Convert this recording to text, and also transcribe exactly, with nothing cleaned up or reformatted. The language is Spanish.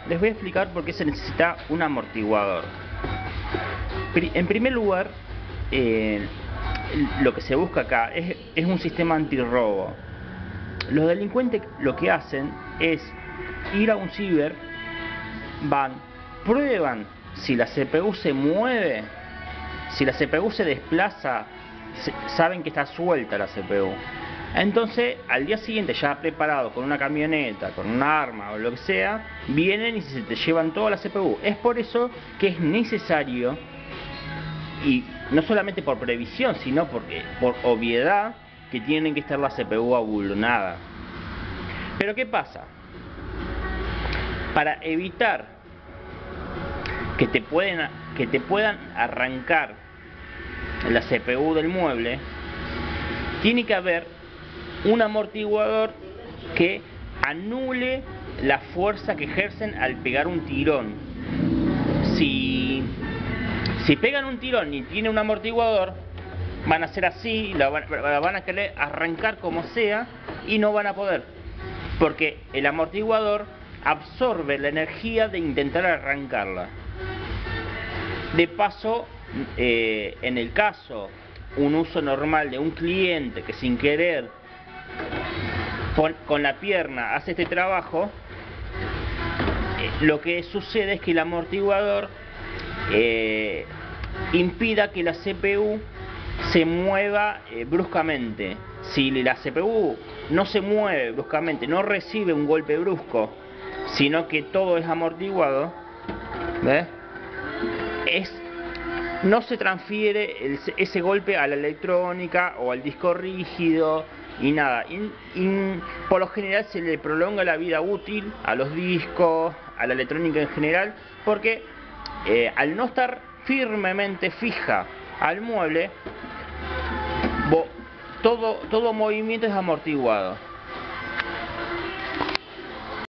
les voy a explicar por qué se necesita un amortiguador. En primer lugar, eh, lo que se busca acá es, es un sistema antirrobo. Los delincuentes lo que hacen es ir a un ciber, van, prueban si la C P U se mueve, si la C P U se desplaza, se, saben que está suelta la C P U. Entonces, al día siguiente, ya preparado con una camioneta, con un arma o lo que sea, vienen y se te llevan toda la C P U. Es por eso que es necesario, y no solamente por previsión, sino porque por obviedad, que tienen que estar la C P U abulonada. Pero ¿qué pasa? Para evitar que te, pueden, que te puedan arrancar la C P U del mueble, tiene que haber un amortiguador que anule la fuerza que ejercen al pegar un tirón. Si, si pegan un tirón y tiene un amortiguador, van a hacer así, la van, la van a querer arrancar como sea y no van a poder, porque el amortiguador absorbe la energía de intentar arrancarla. De paso, eh, en el caso, un uso normal de un cliente que sin querer con, con la pierna hace este trabajo, eh, lo que sucede es que el amortiguador eh, impida que la C P U se mueva eh, bruscamente. Si la C P U no se mueve bruscamente, no recibe un golpe brusco, sino que todo es amortiguado, ¿ves? Es, no se transfiere el, ese golpe a la electrónica o al disco rígido y nada. Y, y por lo general se le prolonga la vida útil a los discos, a la electrónica en general, porque eh, al no estar firmemente fija al mueble, todo, todo movimiento es amortiguado.